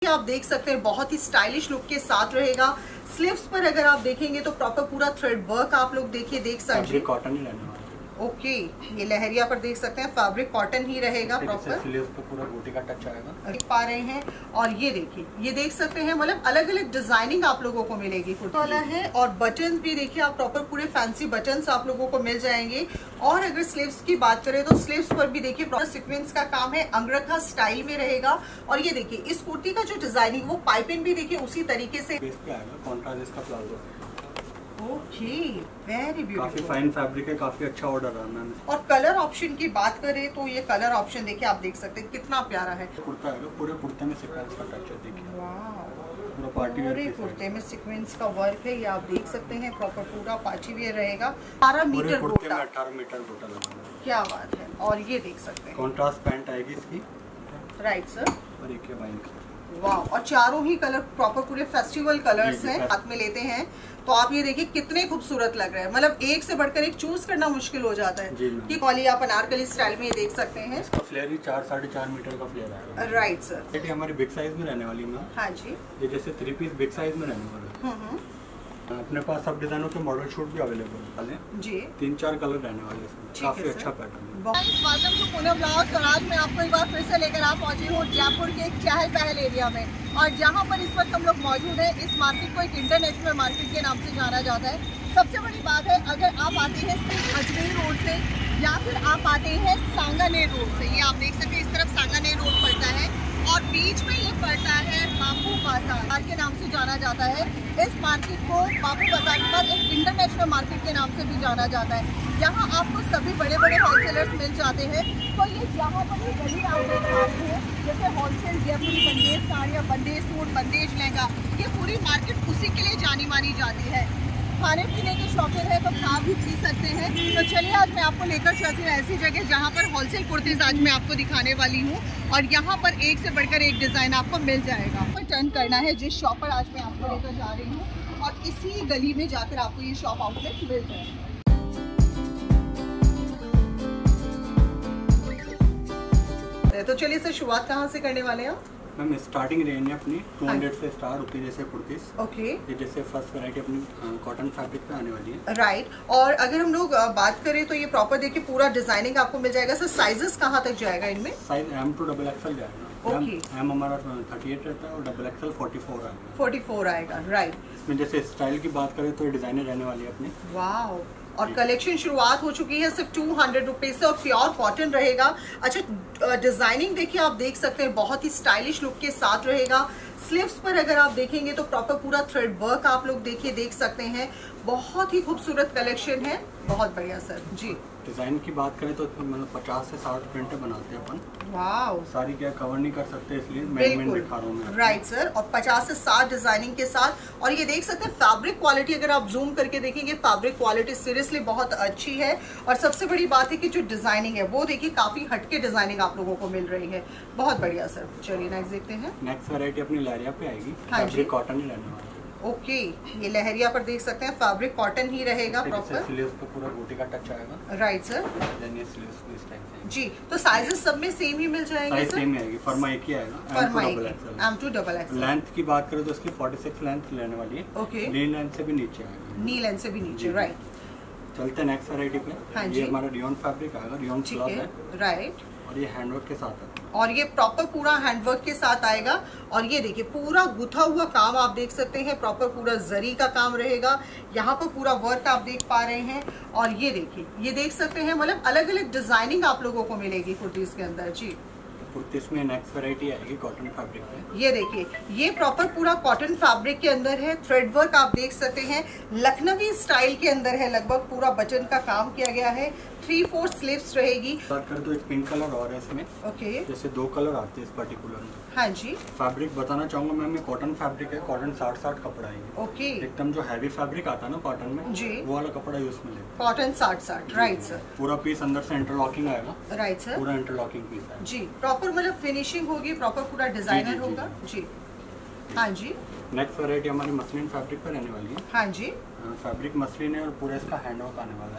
आप देख सकते हैं बहुत ही स्टाइलिश लुक के साथ रहेगा। स्लीव्स पर अगर आप देखेंगे तो प्रॉपर पूरा थ्रेड वर्क आप लोग देख सकते हैं। कॉटन ही रहने वाला है। ओके, ये लहरिया पर देख सकते हैं फैब्रिक कॉटन ही रहेगा प्रॉपर। स्लीव्स पे पूरा बूटी का टच आएगा, देख पा रहे हैं। और ये देखिए, ये देख सकते हैं मतलब अलग अलग डिजाइनिंग आप लोगों को मिलेगी कुर्ती वाला है। और बटन्स भी देखिए आप प्रॉपर पूरे फैंसी बटन्स आप लोगों को मिल जाएंगे। और अगर स्लीव्स की बात करें तो स्लीव्स पर भी देखिए प्रॉपर सीक्वेंस का काम है, अंगरखा स्टाइल में रहेगा। और ये देखिए इस कुर्ती का जो डिजाइनिंग वो पाइपिंग भी देखिए उसी तरीके से कॉन्ट्रास्ट इसका प्लाजो। ओके, वेरी ब्यूटीफुल, काफी फाइन फैब्रिक है, काफी अच्छा ऑर्डर है मैम। और कलर ऑप्शन की बात करें तो ये कलर ऑप्शन देखिए आप देख सकते हैं कितना प्यारा है। कुर्ता है, पूरे कुर्ते में सीक्वेंस का टच है, देखिए पूरा पार्टी पूरे वेयर कुर्ते में सीक्वेंस का वर्क है, ये आप देख सकते हैं प्रॉपर पूरा पार्टी वेयर रहेगा। 18 मीटर कुर्ते में 18 मीटर गोटा लगा है, क्या बात है। और ये देख सकते हैं कॉन्ट्रास्ट पैंट आएगी इसकी, राइट सर। और एक है वाइन, वाह, और चारों ही कलर प्रॉपर पूरे फेस्टिवल कलर्स हैं, हाथ में लेते हैं तो आप ये देखिए कितने खूबसूरत लग रहे हैं। मतलब एक से बढ़कर एक चूज करना मुश्किल हो जाता है कि कॉली आप अनारकली स्टाइल में ये देख सकते हैं। इसका फ्लेयर ही 4-4.5 मीटर का फ्लेयर आएगा, राइट सर। ये हमारी बिग साइज में रहने वाली है। हाँ जी, ये जैसे 3 पीस बिग साइज में रहने वाला है। अपने पास सब डिजाइनों के मॉडल शूट भी अवेलेबल है जी, 3-4 कलर रहने वाले हैं, काफी अच्छा पैटर्न है। Welcome to Poonam blogs. और आज मैं आपको एक बार फिर से लेकर आप पहुंची हूँ जयपुर के एक चहल पहल एरिया में, और जहाँ पर इस वक्त हम लोग मौजूद हैं। इस मार्केट को एक इंटरनेशनल मार्केट के नाम से जाना जाता है। सबसे बड़ी बात है, अगर आप आते हैं सिर्फ अजमेर रोड से या फिर आप आते हैं सांगानेर रोड से, ये आप देख सकते हैं इस तरफ सांगानेर रोड पड़ता है और बीच में ये पड़ता है बापू बाजार के नाम से जाना जाता है। इस मार्केट को बापू बाजार के बाद एक इंटरनेशनल मार्केट के नाम से भी जाना जाता है। यहाँ आपको सभी बड़े बड़े होलसेलर्स मिल जाते हैं। तो ये यहाँ पर ये गली आप देख पा रहे हैं, जैसे होलसेल जयपुरी बंदेज साड़ियाँ, बंदेज सूट, बंदेज लहंगा, ये पूरी मार्केट उसी के लिए जानी मानी जाती है। खाने पीने के शौकीन है तो खा भी पी सकते हैं। तो चलिए आज मैं आपको लेकर चलती हूँ ऐसी जगह जहाँ पर होलसेल कुर्तीज आज मैं आपको दिखाने वाली हूँ, और यहाँ पर एक से बढ़कर एक डिज़ाइन आपको मिल जाएगा। आपको टर्न करना है जिस शॉप पर आज मैं आपको लेकर जा रही हूँ, और इसी गली में जाकर आपको ये शॉप आउटलेट मिल जाएगा। तो चलिए सर, शुरुआत कहाँ से करने वाले हैं? मैम स्टार्टिंग रेंज है अपनी 200 से स्टार्ट होती है, जैसे कुर्तीज। ओके, ये जैसे फर्स्ट वैरायटी अपनी कॉटन फैब्रिक पे आने वाली है, राइट। और अगर हम लोग बात करें तो ये प्रॉपर देखिए पूरा डिजाइनिंग आपको मिल जाएगा। सर साइजेस कहाँ तक जाएगा इनमें? साइज M to XXL जाएगा। ओके, M हमारा 38 रहता है और XXL 44 आएगा। 44 आएगा, राइट। इसमें जैसे स्टाइल की बात करें तो डिजाइनर रहने वाली है अपनी। वाओ, और कलेक्शन शुरुआत हो चुकी है सिर्फ 200 रुपीज से, और प्योर कॉटन रहेगा। अच्छा, डिजाइनिंग देखिए आप देख सकते हैं बहुत ही स्टाइलिश लुक के साथ रहेगा। स्लीव्स पर अगर आप देखेंगे तो प्रॉपर पूरा थ्रेड वर्क आप लोग देख सकते हैं। बहुत ही खूबसूरत कलेक्शन है, बहुत बढ़िया सर जी। डिजाइन की बात करें तो मतलब 50 से 60 प्रिंट बनाते हैं अपन। वाओ, सारी क्या कवर नहीं कर सकते, इसलिए मैं दिखा रहा हूँ। राइट सर, और 50 से 60 डिजाइनिंग के साथ। और ये देख सकते हैं फैब्रिक क्वालिटी, अगर आप जूम करके देखेंगे फैब्रिक क्वालिटी सीरियसली बहुत अच्छी है। और सबसे बड़ी बात है कि जो डिजाइनिंग है वो देखिए काफी हटके डिजाइनिंग आप लोगों को मिल रही है, बहुत बढ़िया सर। चलिए नेक्स्ट देखते हैं। नेक्स्ट वैरायटी अपनी लहरिया पे आएगी, फैब्रिक कॉटन ही रहने वाला है। ओके, ये लहरिया पर देख सकते हैं फैब्रिक कॉटन ही रहेगा प्रॉपर। स्लीव्स पे पूरा बूटी का टच आएगा, राइट सर। देन ये स्लीव्स भी इस टाइप से जी, तो साइजेस सब में सेम ही मिल जाएंगे सर? सेम ही आएगी, फर्मा एक ही आएगा, M to XXL। लेंथ की बात करें तो इसकी 46 लेंथ लेने वाली है। ओके, नी लेंथ से भी नीचे आएगा, नी लेंथ से भी नीचे, राइट। चलते हैं नेक्स्ट वैरायटी पे। हाँ, ये हमारा रियोन फैब्रिक आएगा, रियोन क्लॉथ है, राइट। और ये हैंडवर्क के साथ है, और ये प्रॉपर पूरा हैंडवर्क के साथ आएगा। और ये देखिए पूरा गुथा हुआ काम आप देख सकते हैं, प्रॉपर पूरा जरी का काम रहेगा। यहाँ पर पूरा वर्क आप देख पा रहे हैं। और ये देखिए, ये देख सकते हैं मतलब अलग अलग डिजाइनिंग आप लोगों को मिलेगी कुर्तीज के अंदर जी। कुर्तीज में नेक्स्ट वैरायटी आएगी कॉटन फैब्रिक पे। ये देखिए, ये प्रॉपर पूरा कॉटन फैब्रिक के अंदर है, थ्रेड वर्क आप देख सकते हैं, लखनवी स्टाइल के अंदर है, लगभग पूरा बटन का काम किया गया है। 3/4 स्लीव्स रहेगी। बात करें तो एक पिंक कलर और है इसमें। ओके, जैसे 2 कलर आते हैं इस पर्टिकुलर में। हाँ जी। फैब्रिक बताना चाहूंगा मैम, ये कॉटन फैब्रिक है, कॉटन 60-60 कपड़ा है। ओके, एकदम जो हैवी फैब्रिक आता है ना कॉटन में जी, वो वाला कपड़ा यूज में लेगा। Cotton 60-60, right sir. पूरा पीस अंदर से इंटरलॉकिंग आएगा, राइट सर, पूरा इंटरलॉकिंग पीस है जी। प्रॉपर मतलब फिनिशिंग होगी, प्रॉपर पूरा डिजाइनर होगा जी। हाँ जी। नेक्स्ट वैरायटी हमारी मसलिन फैब्रिक पर रहने वाली है। हाँ जी, फैब्रिक मसलिन है और पूरा इसका हैंडवर्क आने वाला है इसमें।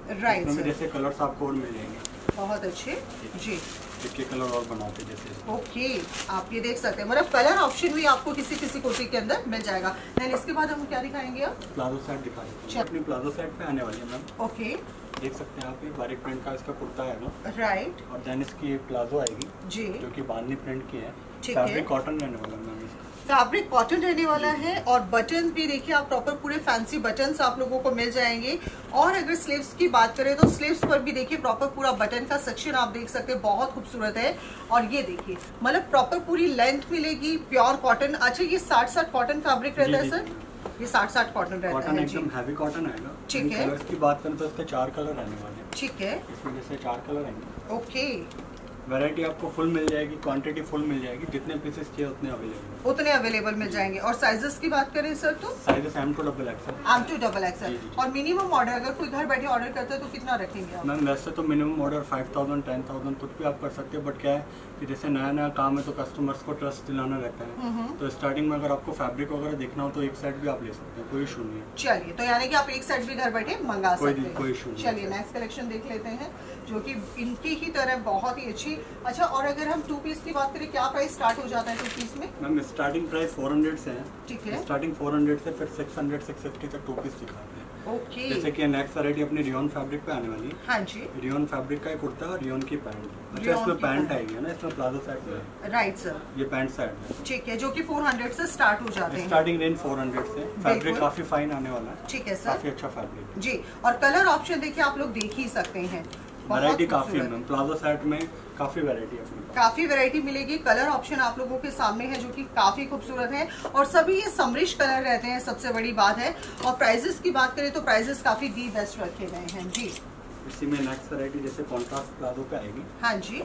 राइट। इसमें जैसे कलर्स आपको और मिल जाएंगे। बहुत अच्छे जी। इसके कलर और बनाते जैसे। ओके, आप ये देख सकते हैं, मतलब कलर ऑप्शन भी आपको किसी किसी कुर्ती के अंदर मिल जाएगा। देन इसके बाद हम क्या दिखाएंगे अब? प्लाजो सेट दिखाएंगे। अपनी प्लाजो सेट पे आने वाली है मैम। ओके, देख सकते हैं आप, ये बारीक प्रिंट का इसका कुर्ता है ना। राइट। और देन इसकी प्लाजो आएगी जी, जो कि बांधनी प्रिंट की है। ठीक है। फैब्रिक कॉटन रहने वाला मैम इसका। फैब्रिक कॉटन रहने वाला है और बटन भी देखिए आप प्रॉपर पूरे फैंसी बटन्स आप लोगों को मिल जाएंगे। और अगर स्लीव्स की बात करें तो स्लीव्स पर भी देखिए प्रॉपर पूरा बटन का सेक्शन आप देख सकते हैं, बहुत खूबसूरत है। और ये देखिए मतलब प्रॉपर पूरी लेंथ मिलेगी, प्योर कॉटन। अच्छा, ये 60 कॉटन फैब्रिक रहता है सर? ये 60 कॉटन रहता है। कॉटन एकदम हैवी कॉटन आएगा। ठीक है। कलर्स की बात करें तो इसके 4 कलर रहने वाले हैं। ठीक है, इसमें जैसे 4 कलर आएंगे। ओके। वैरायटी आपको फुल मिल जाएगी, क्वांटिटी फुल मिल जाएगी, जितने पीसेस चाहिए उतने अवेलेबल मिल जाएंगे। और साइजेस की बात करें सर तो sizes M to XXL। M to XXL। और मिनिमम ऑर्डर अगर कोई घर बैठे ऑर्डर करता है तो कितना रखेंगे आप? मैम वैसे तो मिनिमम ऑर्डर 5000 10,000 कुछ भी आप कर सकते हैं, बट क्या है कि जैसे नया नया काम है तो कस्टमर्स को ट्रस्ट दिलाना रहता है। तो स्टार्टिंग में अगर आपको फैब्रिक वगैरह देखना हो तो एक सेट भी आप ले सकते हैं, कोई इशू नहीं है। चलिए, तो यानी कि आप एक सेट भी घर बैठे मंगा सकते हैं, कोई इशू नहीं। चलिए नेक्स्ट कलेक्शन देख लेते हैं जो कि इनकी ही तरह बहुत ही अच्छी। अच्छा, और अगर हम 2 पीस की बात करें, क्या प्राइस स्टार्ट हो जाता है 2 पीस में? मैम स्टार्टिंग प्राइस 400 से है। ठीक है, स्टार्टिंग 400 से फिर 600 650 तक 2 पीस दिखाते हैं। ओके। जैसे कि नेक्स्ट वैरायटी अपनी रियोन फैब्रिक पे आने वाली है। हाँ जी, रियोन फैब्रिक का एक कुर्ता और रियोन की पैंट। अच्छा, इसमें पैंट आएगी ना, इसमें प्लाजो सेट है। राइट सर, ये पैंट सेट है। ठीक है, जो कि 400 से स्टार्ट हो जाते हैं। स्टार्टिंग रेंज 400 से। फैब्रिक काफी फाइन आने वाला है। ठीक है सर, काफी अच्छा फैब्रिक जी। और कलर ऑप्शन देखिए आप लोग देख ही सकते हैं, वैरायटी काफी है मैम। प्लाजो सेट में काफी वैरायटी है, काफी वैरायटी मिलेगी। कलर ऑप्शन आप लोगों के सामने है जो कि काफी खूबसूरत है और सभी ये समरिश कलर रहते हैं, सबसे बड़ी बात है। और प्राइजेस की बात करें तो प्राइजेस काफी दी बेस्ट रखे गए हैं जी। इसी में नेक्स्ट वैरायटी जैसे कॉन्ट्रास्ट प्लाजो पे आएगी। हाँ जी,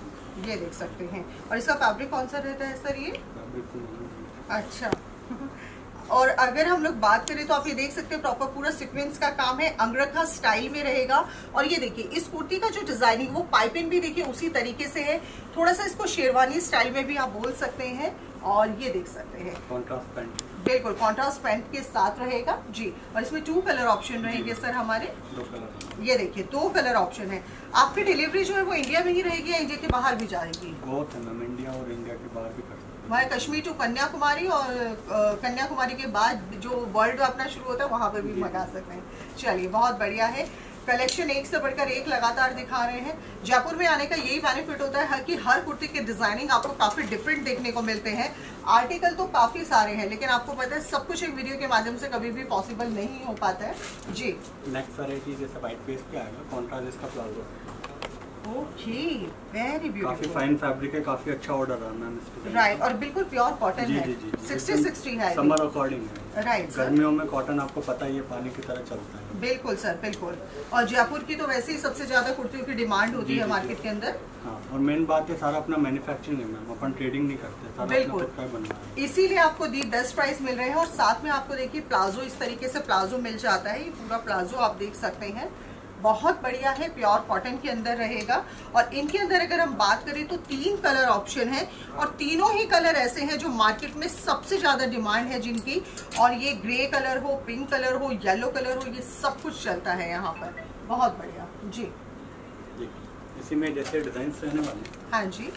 ये देख सकते हैं। और इसका फैब्रिक कौन सा रहता है सर ये? अच्छा। और अगर हम लोग बात करें तो आप ये देख सकते हैं प्रॉपर पूरा सीक्वेंस का काम है, अंगरखा स्टाइल में रहेगा। और ये देखिए इस कुर्ती का जो डिजाइनिंग वो पाइपिंग भी देखिए उसी तरीके से है, थोड़ा सा इसको शेरवानी स्टाइल में भी आप बोल सकते हैं। और ये देख सकते हैं कॉन्ट्रास्ट पैंट, बिल्कुल कॉन्ट्रास्ट पैंट के साथ रहेगा जी। और इसमें 2 कलर ऑप्शन रहेंगे सर हमारे। 2 कलर, ये देखिए 2 कलर ऑप्शन है। आपकी डिलीवरी जो है वो इंडिया में ही रहेगी या इंडिया के बाहर भी जाएगी? बहुत है मैम, इंडिया और इंडिया के बाहर भी कर सकते हैं। हमारे कश्मीर टू कन्याकुमारी और कन्याकुमारी के बाद जो वर्ल्ड अपना शुरू होता है वहां पर भी मंगा सकते हैं। चलिए, बहुत बढ़िया है। कलेक्शन एक से बढ़कर एक लगातार दिखा रहे हैं। जयपुर में आने का यही बेनिफिट होता है कि हर कुर्ती के डिजाइनिंग आपको काफी डिफरेंट देखने को मिलते हैं। आर्टिकल तो काफी सारे हैं लेकिन आपको पता है सब कुछ एक वीडियो के माध्यम से कभी भी पॉसिबल नहीं हो पाता है जी। नेक्स्ट वैरायटी जैसे व्हाइट बेस पे आएगा, कॉन्ट्रास्ट इसका प्लाजो। Okay, very beautiful. काफी फाइन फैब्रिक है, काफी अच्छा ऑर्डर रहा मैम इसके। राइट, और बिल्कुल प्योर कॉटन है। 60-60 है, समर अकॉर्डिंग है। राइट, गर्मियों में कॉटन आपको पता ही है पानी की तरह चलता है। बिल्कुल सर, बिल्कुल। और जयपुर की तो वैसे ही सबसे ज्यादा कुर्तियों की डिमांड होती है मार्केट के अंदर। हाँ, और मेन बात है सारा अपना मैन्युफैक्चरिंग है मैम, अपन ट्रेडिंग नहीं करते, सारा बिल्कुल अपना खुद का बनना है। इसीलिए आपको दी बेस्ट प्राइस मिल रहे हैं। और साथ में आपको देखिए प्लाजो, इस तरीके से प्लाजो मिल जाता है। ये पूरा प्लाजो आप देख सकते हैं, बहुत बढ़िया है, प्योर कॉटन के अंदर रहेगा। और इनके अंदर अगर हम बात करें तो 3 कलर ऑप्शन है और तीनों ही कलर ऐसे हैं जो मार्केट में सबसे ज्यादा डिमांड है जिनकी। और ये ग्रे कलर हो, पिंक कलर हो, येलो कलर हो, ये सब कुछ चलता है यहाँ पर। बहुत बढ़िया जी। इसी में जैसे डिजाइन रहने वाले। हाँ जी,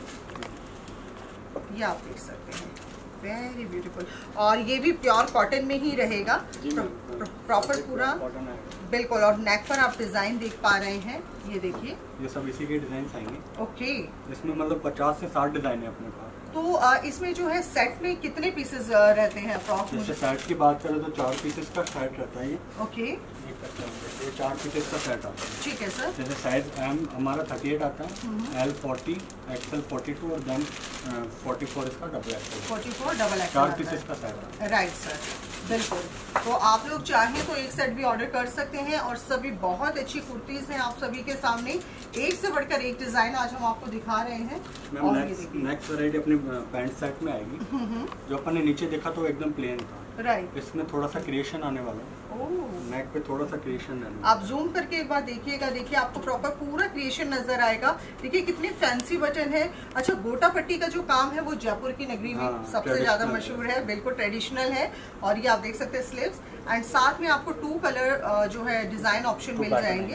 ये आप देख सकते हैं, वेरी ब्यूटीफुल। और ये भी प्योर कॉटन में ही रहेगा, प्रॉपर पूरा कॉटन है बिल्कुल। और नेक पर आप डिजाइन देख पा रहे हैं, ये देखिए, ये सब इसी के डिजाइन आएंगे। ओके, इसमें मतलब 50 से 60 डिजाइन है अपने पास। तो इसमें जो है सेट में कितने पीसेस रहते हैं अप्रॉक्स? जैसे सेट की बात करें तो 4 पीसेस का सेट रहता है ये। ओके, ये 4 पीसेस का सेट आता है। ठीक है सर। जैसे साइज M हमारा 38 आता है, L 40, XL 42 और देन 44 इसका double XL। 44 double XL 4 pieces का सेट है। राइट सर, बिल्कुल। तो आप लोग चाहें तो एक सेट भी ऑर्डर कर सकते हैं। और सभी बहुत अच्छी कुर्तीज हैं आप सभी के सामने, एक से बढ़कर एक डिजाइन आज हम आपको दिखा रहे हैं। मैम नेक्स्ट वैरायटी अपनी पैंट सेट में आएगी। जो अपन ने नीचे देखा तो एकदम प्लेन था, राइट। इसमें थोड़ा सा क्रिएशन आने वाला है, नेक पे थोड़ा सा क्रिएशन है। आप जूम करके एक बार देखिएगा, देखिए आपको प्रॉपर पूरा क्रिएशन नजर आएगा। देखिए कितनी फैंसी बटन है। अच्छा, गोटा पट्टी का जो काम है वो जयपुर की नगरी में सबसे ज्यादा मशहूर है, बिल्कुल ट्रेडिशनल है। और ये आप देख सकते हैं स्लीव्स, एंड साथ में आपको 2 कलर जो है डिजाइन ऑप्शन मिल जाएंगे।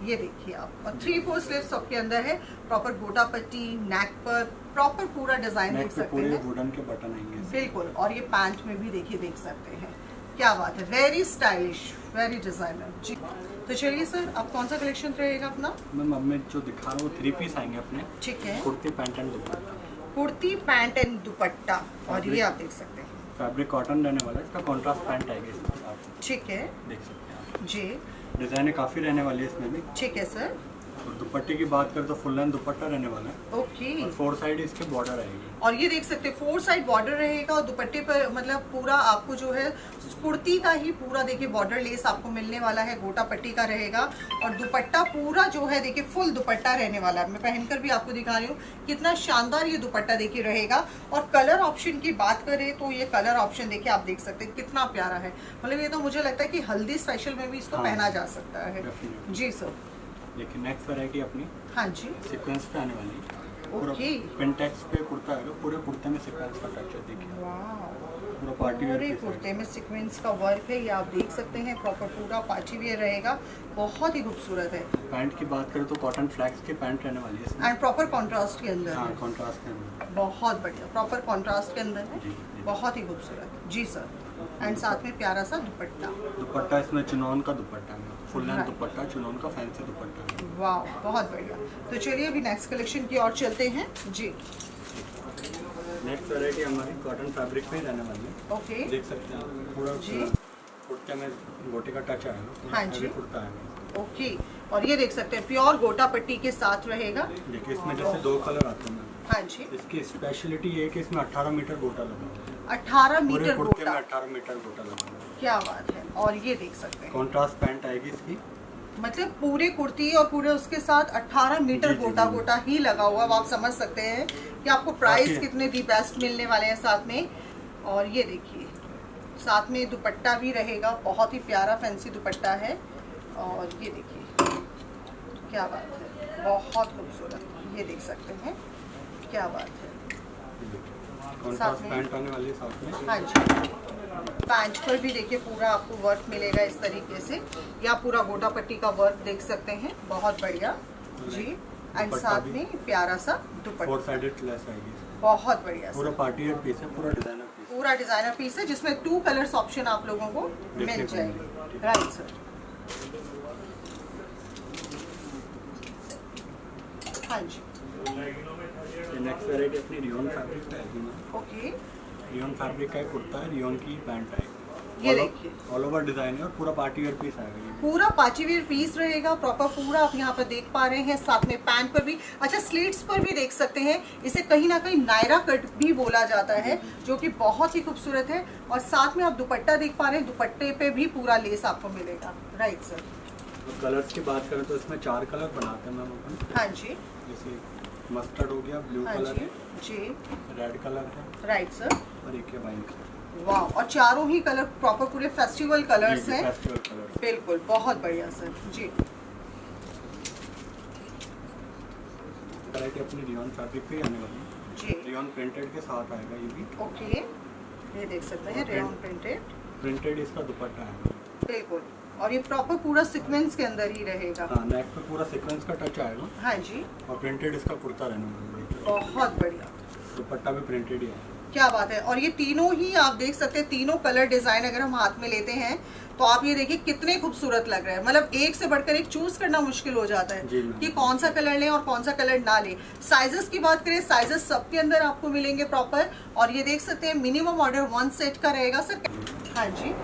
ये देखिए आप, और 3/4 स्लीव्स सबके अंदर है, प्रॉपर गोटा पट्टी, नेक पर प्रॉपर पूरा डिजाइन देख सकते हैं, वुडन के बटन आएंगे बिल्कुल। और ये पैंट में भी देखिए देख सकते हैं, क्या बात है, वेरी स्टाइलिश, वेरी डिजाइनर जी। तो चलिए सर, आप कौन सा कलेक्शन रहेगा अपना? मैम अब मैं जो दिखा रहा हूँ 3 पीस आएंगे अपने, ठीक है, kurti pant and dupatta, kurti pant and dupatta, और ये आप देख सकते हैं फैब्रिक कॉटन रहने वाला है, इसका कॉन्ट्रास्ट पैंट आएगी इसके साथ, ठीक है, देख सकते हैं आप। जी डिजाइने काफी रहने वाली है इसमें भी, ठीक है सर। और दुपट्टे की बात करें तो फुल लेंथ दुपट्टा रहने वाला है, ओके, और 4 साइड इसके बॉर्डर आएगी, और ये देख सकते हैं 4 साइड बॉर्डर रहेगा, और दुपट्टे पर मतलब पूरा आपको जो है कुर्ती का ही पूरा देखिए बॉर्डर लेस आपको मिलने वाला है, गोटा पट्टी का रहेगा, और दुपट्टा पूरा जो है देखिए फुल दुपट्टा रहने वाला है। मैं पहनकर भी आपको दिखा रही हूँ कितना शानदार ये दुपट्टा देखिए रहेगा। और कलर ऑप्शन की बात करें तो ये कलर ऑप्शन देखिए आप देख सकते हैं कितना प्यारा है, मतलब ये तो मुझे लगता है कि हल्दी स्पेशल में भी इसको पहना जा सकता है। जी सर। लेकिन नेक्स्ट वैरायटी अपनी हाँ जी, सीक्वेंस पे आने वाली है, पूरा ओके, पिंटेक्स पे कुर्ता है, पूरे कुर्ते में सीक्वेंस का टच है, देखिए वाह, पूरा पार्टी वेयर पूरे पीस है। कुर्ते में सीक्वेंस का वर्क है, ये आप देख सकते हैं, प्रॉपर पूरा पार्टी वेयर रहेगा, बहुत ही खूबसूरत है। पैंट की बात करें तो कॉटन फ्लैक्स की पैंट रहने वाली है इसमें, एंड प्रॉपर कॉन्ट्रास्ट के अंदर हाँ है, कॉन्ट्रास्ट के अंदर, बहुत बढ़िया, प्रॉपर कॉन्ट्रास्ट के अंदर है, जी, बहुत ही खूबसूरत जी सर। एंड साथ में प्यारा सा दुपट्टा, दुपट्टा इसमें चिनोन का दुपट्टा है, फुल लेंथ दुपट्टा, चिनोन का फैंसी दुपट्टा है। वाह, बहुत बढ़िया। तो चलिए अभी नेक्स्ट कलेक्शन की ओर चलते हैं जी। नेक्स्ट वैरायटी हमारी कॉटन फैब्रिक पे ही रहने वाली है, ओके, देख सकते हैं आप, पूरा जी। कुर्ते में गोटे का टच आएगा, हाँ जी। कुर्ता है, ओके, और ये देख सकते हैं प्योर गोटा पट्टी के साथ रहेगा। देखिए इसमें जैसे 2 कलर आते हैं, हाँ जी, इसकी स्पेशलिटी ये है कि इसमें 18 मीटर गोटा लगा हुआ है, 18 पूरे मीटर कुर्ते में गोटा, 18 मीटर गोटा लगा हुआ है। क्या बात है। और ये देख सकते हैं कॉन्ट्रास्ट पैंट आएगी इसकी, मतलब पूरे कुर्ती और पूरे उसके साथ 18 मीटर जी, जी, गोटा जी। गोटा ही लगा हुआ, अब आप समझ सकते हैं कि आपको प्राइस काफी है। कितने दी बेस्ट मिलने वाले हैं साथ में। और ये देखिए साथ में दुपट्टा भी रहेगा, बहुत ही प्यारा फैंसी दुपट्टा है, और ये देखिए क्या बात है, बहुत खूबसूरत, ये देख सकते हैं क्या बात है। कॉन्ट्रास्ट पैंट आने वाली है साथ में, हाँ जी, पैंट पर भी देखिए पूरा आपको वर्क मिलेगा इस तरीके से, या पूरा गोटा पट्टी का वर्क देख सकते हैं, बहुत बढ़िया जी। एंड दुपट्टा साथ भी। में प्यारा सा 4 दुपट्टा, साइडेड लेस आएगी, बहुत बढ़िया पूरा सा, पार्टी वेयर पीस है, पूरा डिजाइनर पीस है। पूरा डिजाइनर पीस है जिसमें 2 कलर्स ऑप्शन आप लोगों को मिल देखने को जाएंगे। मिलेगा। राइट सर, हाँ जी, नेक्स्ट वैरायटी अपनी रियोन फैब्रिक का है, ओके, रियोन फैब्रिक का एक कुर्ता है, रियोन की पैंट आएगी, ये देखिए ऑल ओवर डिजाइन है, और पूरा पार्टी वेयर पीस आएगा ये। पूरा पार्टी वेयर पीस रहेगा, प्रॉपर पूरा आप यहाँ पर देख पा रहे हैं, साथ में पैंट पर भी, अच्छा स्लीट्स पर भी देख सकते हैं, इसे कहीं ना कहीं नायरा कट भी बोला जाता है, जो कि बहुत ही खूबसूरत है। और साथ में आप दुपट्टा देख पा रहे हैं, दुपट्टे पे भी पूरा लेस आपको मिलेगा। राइट सर, और कलर्स की बात करें तो इसमें 4 कलर बनाते हैं मैम अपन, हाँ जी, जैसे मस्टर्ड हो गया, ब्लू हाँ कलर जी, है, जी, रेड कलर है, राइट सर, और एक है वाइन कलर। वाह, और चारों ही कलर प्रॉपर पूरे फेस्टिवल कलर्स हैं, फेस्टिवल कलर, बिल्कुल, बहुत बढ़िया सर जी। वैरायटी अपनी रियोन फैब्रिक पे ही आने वाली है, जी, रियोन प्रिंटेड के साथ आएगा ये भी, ओके, ये देख सकते हैं रेयन प्रिंटेड, प्रिंटेड इसका दुपट्टा है, बिल्कुल, और ये प्रॉपर पूरा सीक्वेंस के अंदर ही रहेगा। हाँ नेक पे पूरा सीक्वेंस का टच आएगा, हाँ जी, और प्रिंटेड इसका कुर्ता रहने वाला है, बहुत बढ़िया, दुपट्टा भी प्रिंटेड ही है। क्या बात है। और ये तीनों ही आप देख सकते हैं, तीनों कलर डिजाइन अगर हम हाथ में लेते हैं तो आप ये देखिए कितने खूबसूरत लग रहे हैं, मतलब एक से बढ़कर एक चूज करना मुश्किल हो जाता है जी मैम। कि कौन सा कलर लें और कौन सा कलर ना लें। साइजेस की बात करें, साइजेस सबके अंदर आपको मिलेंगे प्रॉपर, और ये देख सकते हैं मिनिमम ऑर्डर 1 सेट का रहेगा सर। हाँ जी,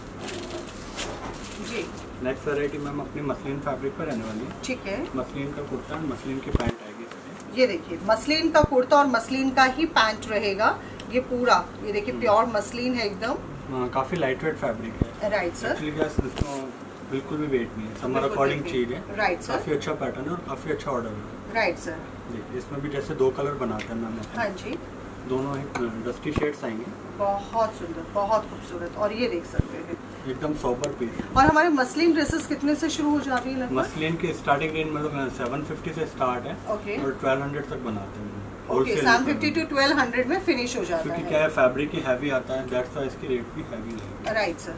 जी, नेक्स्ट वैरायटी मैम अपनी मसलिन फैब्रिक पर रहने वाली है, ठीक है, मसलिन का कुर्ता और मसलिन की पैंट आएगी इसमें। ये देखिए मसलिन का कुर्ता और मसलिन का ही पैंट रहेगा, ये पूरा ये देखिए प्योर मसलिन है एकदम, हाँ, काफी लाइट वेट फैब्रिक है, राइट सर, एक्चुअली क्या है, इसको बिल्कुल भी वेट नहीं है, समर बिल्कुल अकॉर्डिंग weight चीज नहीं। है, राइट सर, काफी अच्छा पैटर्न है और काफी अच्छा ऑर्डर है। राइट सर, जी, इसमें भी जैसे 2 कलर बनाते हैं मैम, हाँ जी, दोनों एक डस्टी शेड्स आएंगे, बहुत सुंदर, बहुत खूबसूरत, और ये देख सकते हैं। एकदम सोबर पीस। और हमारे मसलिन ड्रेसेस कितने से शुरू हो जाती है लगभग? मसलिन की स्टार्टिंग रेंज मतलब 750 से स्टार्ट है, ओके, और 1200 तक बनाते हैं ओके, wholesale 750 to 1200 में फिनिश हो जाता क्योंकि है। क्या है फैब्रिक ही हैवी आता है, दैट्स व्हाई इसकी रेट भी हैवी है। राइट सर,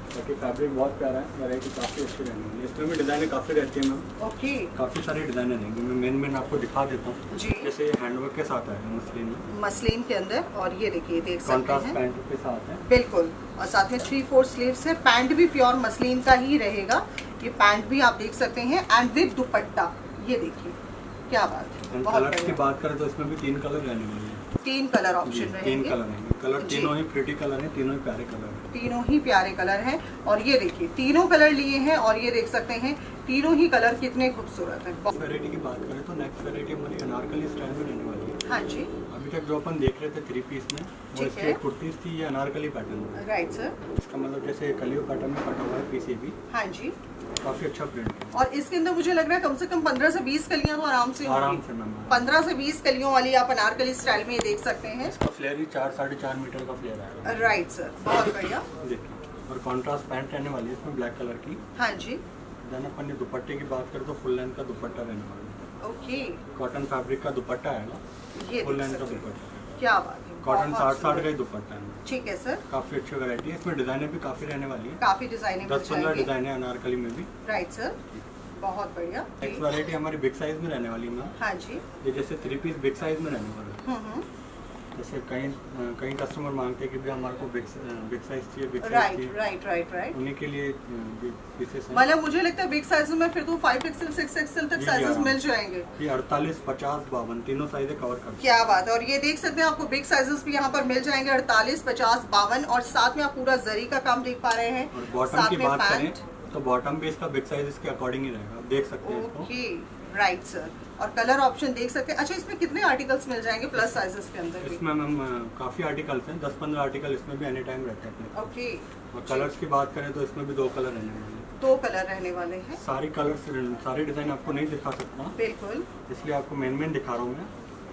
बाकी फैब्रिक बहुत प्यारा है, वैरायटी काफ़ी अच्छी रहेगी। इसमें भी डिज़ाइनें काफ़ी रहती है मैम। ओके, काफ़ी सारी डिज़ाइनें रहेंगी, मैं मेन आपको दिखा देता हूँ जी। जैसे ये हैंडवर्क के साथ है मसलिन में, मसलिन के अंदर, और ये देखिए देख सकते कॉन्ट्रास्ट हैं पैंट के साथ है बिल्कुल, और साथ में 3/4 स्लीव्स है। पैंट भी प्योर मसलिन का ही रहेगा, ये पैंट भी आप देख सकते हैं एंड विद दुपट्टा। ये देखिए क्या बात है। कलर्स की बात करें तो इसमें भी 3 कलर रहने वाले हैं। 3 कलर ऑप्शन 3 रहेंगे। कलर हैं, कलर तीनों ही प्रिटी कलर हैं, तीनों ही प्यारे कलर हैं। तीनों ही प्यारे कलर हैं, और ये देखिए तीनों कलर लिए हैं, और ये देख सकते हैं तीनों ही कलर कितने खूबसूरत हैं। वैरायटी की बात करें तो नेक्स्ट वैरायटी हमारी अनारकली स्टाइल में रहने वाली है। हाँ जी, अभी तक जो अपन देख रहे थे 3 पीस में, वो ठीक है। इसकी कुर्तीज थी, ये अनारकली पैटर्न में। Right sir. इसका मतलब जैसे कलियो पैटर्न में कटा हुआ है पीस, ये भी हाँ जी, काफ़ी अच्छा प्रिंट है। और इसके अंदर मुझे लग रहा है कम से कम 15 से 20 कलियां तो आराम से मैम 15 से 20 कलियों वाली आप अनारकली स्टाइल में ये देख सकते हैं। इसका फ्लेयर ही 4-4.5 मीटर का फ्लेयर आएगा। राइट सर, बहुत बढ़िया। देखिए, और कॉन्ट्रास्ट पैंट रहने वाली है इसमें ब्लैक कलर की। हाँ जी, देन अपन ने दुपट्टे की बात करें तो फुल लेंथ का दुपट्टा रहने वाला है। ओके, कॉटन फैब्रिक का दुपट्टा आएगा, ये फुल देख लेंथ का सकते हैं। दुपट्टा, क्या बात है, कॉटन बहुत 60 सुंदर। का ही दुपट्टा है। ठीक है सर, काफ़ी अच्छी वैरायटी है, इसमें डिज़ाइनें भी काफ़ी रहने वाली है। काफी डिजाइनिंग 10-15 डिज़ाइन है अनारकली में भी। राइट सर, बहुत बढ़िया। नेक्स्ट वैरायटी हमारी बिग साइज में रहने वाली है मैम। हाँ जी, ये जैसे 3 पीस बिग साइज में रहने वाला है। हम्म, जैसे कई कस्टमर मांगते हैं कि भैया हमारे को बिग साइज चाहिए, बिग साइज राइट चाहिए, राइट राइट राइट। उन्हीं के लिए पीसेस हैं। मतलब मुझे लगता है बिग साइज में फिर तो 5XL 6XL तक जी, साइजेस हाँ। मिल जाएंगे। ये 48, 50, 52 तीनों साइजें कवर करते हैं। क्या बात है, और ये देख सकते हैं आपको बिग साइजेस भी यहाँ पर मिल जाएंगे 48, 50, 52, और साथ में आप पूरा जरी का काम देख पा रहे हैं। और बॉटम साथ की में बात करें पैंट। तो बॉटम भी इसका बिग साइज इसके अकॉर्डिंग ही रहेगा, आप देख सकते हैं इसको। ओके, राइट सर, और कलर ऑप्शन देख सकते हैं। अच्छा, इसमें कितने आर्टिकल्स मिल जाएंगे प्लस साइजेस के अंदर भी? इसमें मैम काफ़ी आर्टिकल्स हैं, 10-15 आर्टिकल इसमें भी एनी टाइम रहते हैं अपने पास। ओके, और कलर्स की बात करें तो इसमें भी 2 कलर रहने वाले हैं। 2 कलर रहने वाले हैं। सारी कलर्स, सारी डिज़ाइन आपको नहीं दिखा सकता, बिल्कुल, इसलिए आपको मेन दिखा रहा हूँ मैं।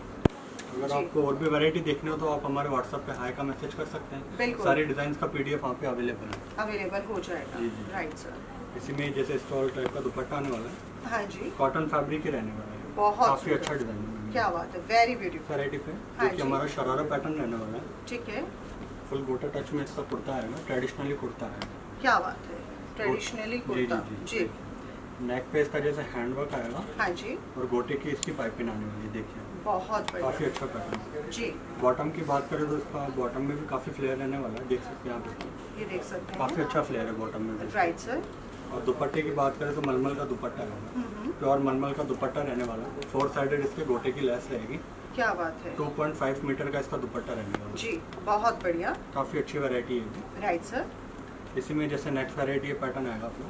अगर जी। आपको और भी वैरायटी देखनी हो तो आप हमारे व्हाट्सएप पे हाई का मैसेज कर सकते हैं। बिल्कुल। सारी डिज़ाइंस का PDF वहाँ पे अवेलेबल है। अवेलेबल हो जाएगा। जी, जी। Right sir. इसी में जैसे स्टॉल टाइप का दुपट्टा आने वाला है, हाँ जी, कॉटन फैब्रिक ही रहने वाला है, बहुत काफ़ी सुंदर। अच्छा डिज़ाइन है। क्या बात है, वेरी ब्यूटीफुल। वैरायटी पे हाँ देखिए जी। हमारा शरारा पैटर्न रहने वाला है, ठीक है, फुल गोटा टच में इसका कुर्ता आएगा, ट्रेडिशनली कुर्ता है। क्या बात है, ट्रेडिशनली कुर्ता। जी, नेक पे इसका जैसे हैंडवर्क आएगा, हाँ जी, और गोटे की इसकी पाइपिंग आने वाली है, देखिए बहुत काफ़ी बढ़िया। अच्छा पैटर्न। जी, बॉटम की बात करें तो इसका बॉटम में भी काफ़ी फ्लेयर रहने वाला है, देख सकते हैं आप इसको, ये देख सकते काफ़ी हैं। अच्छा फ्लेयर है बॉटम में भी। Right sir. और दुपट्टे की बात करें तो मलमल का दुपट्टा रहेगा, प्योर मलमल का दुपट्टा रहने वाला है। 4 साइडेड इसके गोटे की लेस रहेगी, क्या बात है। 2.5 मीटर का इसका दुपट्टा रहने वाला है। जी, बहुत बढ़िया। काफ़ी अच्छी वैरायटी है। Right sir. इसी में जैसे नेक्स्ट वैरायटी पैटर्न आएगा अपना,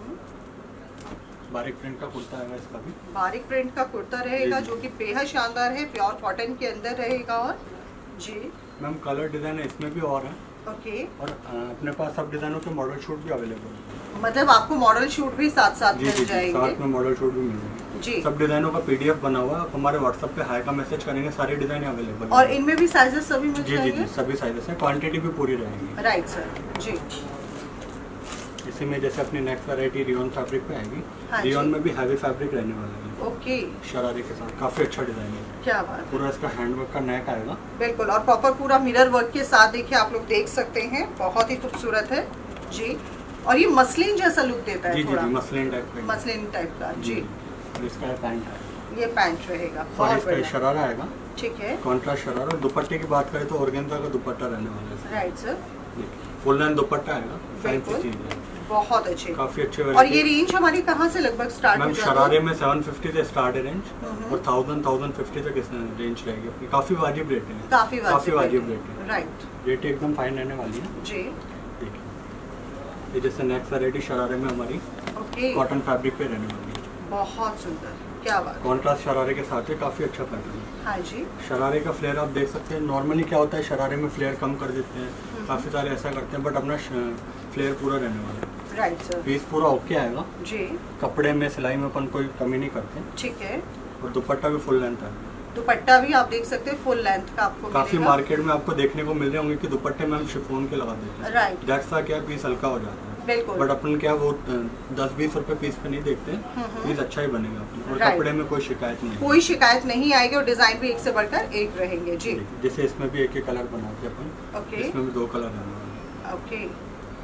बारीक प्रिंट का कुर्ता आएगा, इसका भी बारीक प्रिंट का कुर्ता रहेगा जी, जी। जो कि बेहद शानदार है, प्योर कॉटन के अंदर रहेगा। और जी, मैम कलर डिज़ाइन है इसमें भी और है, ओके, और अपने पास सब डिज़ाइनों के मॉडल शूट भी अवेलेबल है। मतलब आपको मॉडल शूट भी साथ साथ जी मिल जी जी, जाएंगे। साथ में मॉडल शूट भी मिल जाएंगे। जी, सब डिज़ाइनों का PDF बना हुआ है, आप हमारे व्हाट्सएप पे हाई का मैसेज करेंगे, सारी डिज़ाइन अवेलेबल और इनमें भी साइजेस सभी मिल जी जी जाएंगे। जी, सभी साइजेस हैं, क्वांटिटी भी पूरी रहेगी। Right sir. जी, इसी में जैसे अपनी नेक्स्ट वैरायटी रियोन फैब्रिक पे आएगी। हाँ जी। रियोन में भी हैवी फैब्रिक रहने वाला है, ओके, शरारे के साथ, काफ़ी अच्छा डिज़ाइन है। क्या बात है। पूरा इसका हैंडवर्क का नेक आएगा, बिल्कुल, और प्रॉपर पूरा मिरर वर्क के साथ देखिए आप लोग देख सकते हैं, बहुत ही खूबसूरत है। जी, और ये मसलिन जैसा लुक देता जी है जी थोड़ा, जी, मसलिन टाइप का। मसलिन टाइप का। जी, और इसका पैंट है, ये पैंट रहेगा, और बहुत इसका बढ़िया। शरारा आएगा, ठीक है, कॉन्ट्रास्ट शरारा। और दुपट्टे की बात करें तो ऑर्गेन्जा का दुपट्टा रहने वाला है इसका। Right sir. Full length dupatta आएगा, फैंसी बिल्कुल। चीज़ है, बहुत अच्छे। काफ़ी अच्छे। और ये रेंज हमारी कहाँ से लगभग स्टार्ट हो मैम जाती शरारे है? में 750 से स्टार्ट है रेंज, और 1000-1050 तक इस रेंज रहेगी अपनी। काफ़ी वाजिब रेट है, काफी वाजिब रेट है। राइट। रेट एकदम फाइन रहने वाली है। जी, देखिए ये जैसे नेक्स्ट वैरायटी शरारे में हमारी ओके, कॉटन फैब्रिक पे रहने वाली है, बहुत सुंदर, क्या बात। कॉन्ट्रास्ट शरारे के साथ है, काफ़ी अच्छा पैटर्न है। हाँ जी, शरारे का फ्लेयर आप देख सकते हैं, नॉर्मली क्या होता है शरारे में फ्लेयर कम कर देते हैं, काफ़ी सारे ऐसा करते हैं, बट अपना फ्लेयर पूरा रहने वाला है। Right sir. पीस पूरा ओके आएगा, जी, कपड़े में सिलाई में अपन कोई कमी नहीं करते, ठीक है। और दुपट्टा भी फुल लेंथ है। दुपट्टा भी आप देख सकते हैं फुल लेंथ का आपको काफ़ी मिलेगा। मार्केट में आपको देखने को मिल रहे होंगे कि दुपट्टे में हम शिफॉन के लगा देते हैं, राइट, दैट्स व्हाई क्या पीस हल्का हो जाता है। बिल्कुल, बट अपन क्या वो 10-20 रुपए पीस पे नहीं देखते, पीस अच्छा ही बनेगा अपना, और Right. कपड़े में कोई शिकायत नहीं है। कोई शिकायत नहीं आएगी, और डिजाइन भी एक से बढ़कर एक रहेंगे। जी, जैसे इसमें भी एक ही कलर बनाते हैं अपन, ओके, इसमें भी 2 कलर रहने वाले हैं। ओके,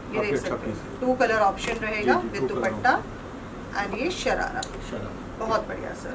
ये देख सकते हैं 2 कलर ऑप्शन रहेगा विद दुपट्टा एंड ये शरारा। बहुत बढ़िया सर।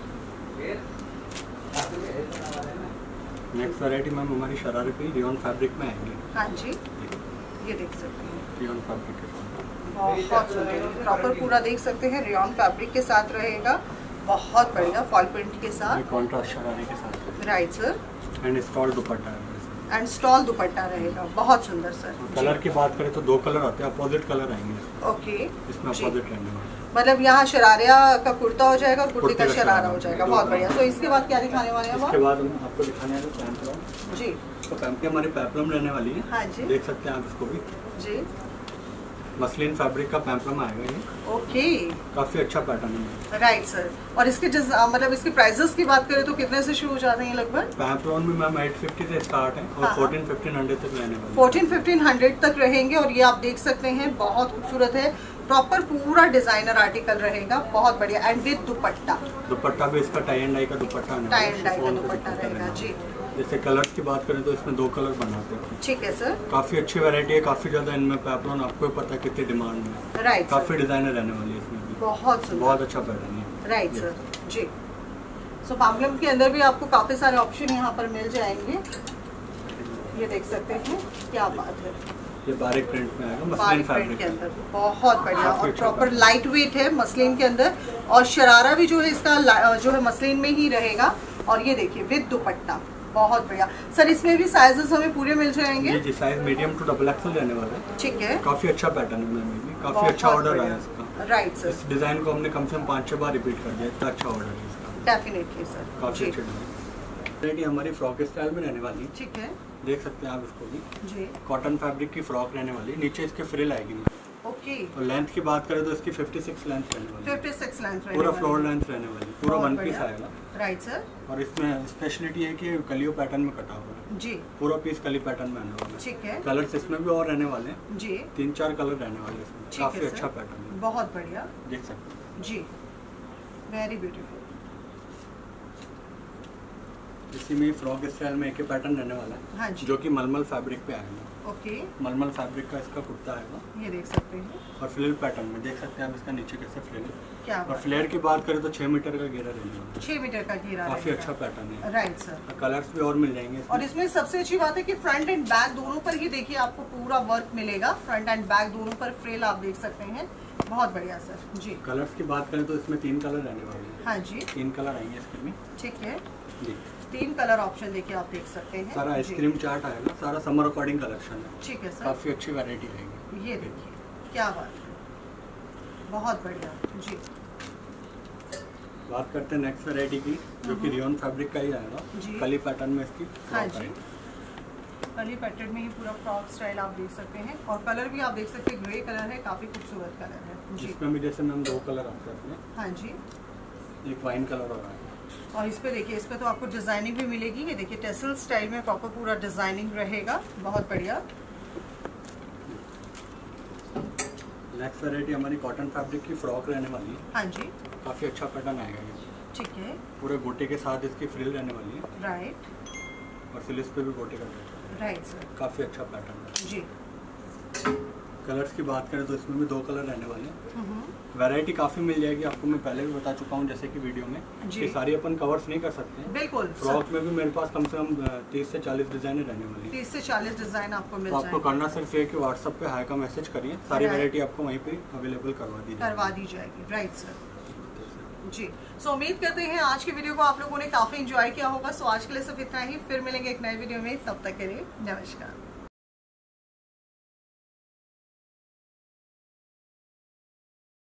नेक्स्ट वैरायटी मैम हमारी शरारे पे रियॉन फैब्रिक में आएंगे। हाँ जी, ये देख सकते हैं रियॉन फैब्रिक के साथ बहुत सुंदर, प्रॉपर पूरा देख सकते हैं रियॉन फैब्रिक के साथ रहेगा। बहुत बढ़िया फॉल प्रिंट के साथ, कॉन्ट्रास्ट शरारे के साथ। Right sir. And stole dupatta है एंड स्टॉल दुपट्टा रहेगा। बहुत सुंदर सर। कलर की बात करें तो 2 कलर आते हैं, अपोजिट कलर आएंगे। ओके, इसमें अपोजिट रहने वाला है। मतलब यहाँ शरारिया का कुर्ता हो जाएगा और कुर्ते का शरारा हो जाएगा। बहुत बढ़िया। तो इसके बाद क्या दिखाने वाले हैं? इसके बाद हम आपको दिखाने वाले पैंपलम जी। तो पैंपलम हमारी पैंपलम रहने वाली है। हाँ जी, देख सकते हैं आप इसको भी जी। मसलिन फैब्रिक का पैंपलम आएगा ये। ओके, काफी अच्छा पैटर्न है। Right sir. और इसके मतलब इसके प्राइसेस की बात करें तो कितने से शुरू हो जाते हैं लगभग? पैंपलम में मैम 850 से स्टार्ट है और 1400-1500 तक रहने वाले। 1400-1500 तक रहेंगे। और ये आप देख सकते हैं बहुत खूबसूरत है, प्रॉपर पूरा डिजाइनर आर्टिकल रहेगा। बहुत बढ़िया। एंड विद दुपट्टा। दुपट्टा भी इसका टाई एंड डाई का दुपट्टा है। टाई एंड डाई का दुपट्टा रहेगा जी। जैसे कलर्स की बात करें तो इसमें 2 कलर बनाते हैं। ठीक है सर। काफी अच्छी वैरायटी है, काफी ज्यादा इनमें पैपलॉन आपको पता है कितनी डिमांड में है। राइट। काफी डिजाइनर रहने वाली है इसमें भी। बहुत सुंदर, बहुत अच्छा पैटर्न है। राइट सर जी। सो पैपलम के अंदर भी आपको काफी सारे ऑप्शन यहाँ पर मिल जाएंगे। ये देख सकते हैं, क्या बात है। ये बारीक प्रिंट में आएगा, मसलिन बारीक प्रिंट फैब्रिक के अंदर। बहुत बढ़िया और अच्छा प्रॉपर लाइट वेट है मसलिन के अंदर। और शरारा भी जो है इसका जो है मसलिन में ही रहेगा। और ये देखिए विद दुपट्टा। बहुत बढ़िया सर। इसमें भी साइजेस हमें पूरे मिल जाएंगे? जी, size medium to double XL रहने वाला है। ठीक है। काफी अच्छा पैटर्न है मैम, ये काफी अच्छा ऑर्डर आया इसका। Right sir. इस डिजाइन को हमने कम से कम 5-6 बार रिपीट कर दिया, इतना अच्छा ऑर्डर है इसका। Definitely sir. काफी अच्छी वैरायटी हमारी फ्रॉक स्टाइल में रहने वाली है। ठीक है, देख सकते हैं आप इसको भी जी। कॉटन फैब्रिक की फ्रॉक रहने वाली है। नीचे इसके फ्रिल आएगी। ओके। और लेंथ की बात करें तो इसकी 56 लेंथ रहने वाली है। 56 लेंथ पूरा फ्लोर लेंथ रहने वाली है, पूरा 1 पीस आएगा। Right sir. और इसमें स्पेशलिटी है कि कलियो पैटर्न में कटा हुआ है जी। पूरा पीस कली पैटर्न में आने वाला है। ठीक है। कलर्स इसमें भी और रहने वाले हैं जी। 3-4 कलर रहने वाले हैं इसमें। काफी अच्छा पैटर्न है। बहुत बढ़िया, देख सकते हैं जी। Very beautiful. इसी में फ्रॉक स्टाइल में एक ही पैटर्न रहने वाला है। हाँ जी। जो कि मलमल फैब्रिक पे आएगा। ओके। मलमल फैब्रिक का इसका कुर्ता आएगा। ये देख सकते हैं। और फ्लिल पैटर्न में देख सकते हैं आप इसका नीचे कैसे फ्लिल है। क्या और फ्लेयर की बात करें तो 6 मीटर का घेरा रहने वाला है। 6 मीटर का घेरा। काफी अच्छा पैटर्न है। Right sir. कलर्स भी और मिल जाएंगे और इसमें सबसे अच्छी बात है कि फ्रंट एंड बैक दोनों पर ही देखिए आपको पूरा वर्क मिलेगा। फ्रंट एंड बैक दोनों पर फ्रिल आप देख सकते हैं। बहुत बढ़िया सर जी। कलर्स की बात करें तो इसमें 3 कलर रहने वाले हैं। हाँ जी, 3 कलर आएंगे इसके में। ठीक है। जी, 3 कलर ऑप्शन देखिए आप देख सकते हैं। सारा आइसक्रीम चार्ट आएगा, सारा समर अकॉर्डिंग कलेक्शन है। ठीक है सर। काफी अच्छी वैरायटी रहेगी। ये देखिए क्या बात है, बहुत बढ़िया जी। बात करते हैं नेक्स्ट वैरायटी की, जो कि रियॉन फैब्रिक का ही आएगा। जी। कली पैटर्न में इसकी हाँ फ्रॉक जी, आएगी। कली पैटर्न में ही पूरा फ्रॉक स्टाइल आप देख सकते हैं। और कलर भी आप देख सकते हैं, ग्रे कलर है, काफी खूबसूरत कलर है जी। इसमें भी जैसे मैम 2 कलर आते हैं इसमें। हाँ जी। एक वाइन कलर और आएगा। और इस पे देखिए, इस पे तो आपको डिजाइनिंग भी मिलेगी। ये देखिए टेसल स्टाइल में प्रॉपर पूरा डिजाइनिंग रहेगा। बहुत बढ़िया। नेक्स्ट वैरायटी हमारी कॉटन फैब्रिक की फ्रॉक रहने वाली है। हाँ जी, काफी अच्छा पैटर्न आएगा ये। ठीक है। पूरे गोटे के साथ इसकी फ्रिल रहने वाली है। राइट। और स्लीव्स पे भी गोटे का रहता है। राइट सर काफी अच्छा पैटर्न है जी। कलर्स की बात करें तो इसमें भी 2 कलर रहने वाले हैं। वैरायटी काफ़ी मिल जाएगी आपको, मैं पहले भी बता चुका हूँ जैसे कि वीडियो में कि सारी अपन कवर्स नहीं कर सकते हैं। बिल्कुल। फ्रॉक में भी मेरे पास कम से कम 30 से 40 डिजाइन रहने वाली है। 30 से 40 डिजाइन आपको मिल तो जाएंगे। आपको करना सिर्फ ये कि व्हाट्सएप पे हाई का मैसेज करिए, सारी वैरायटी आपको वहीं पे अवेलेबल करवा दी जाएगी। राइट सर जी। सो उम्मीद करते हैं आज की वीडियो को आप लोगों ने काफी एंजॉय किया होगा। सो आज के लिए सिर्फ इतना ही, फिर मिलेंगे एक नए वीडियो में। तब तक के लिए नमस्कार।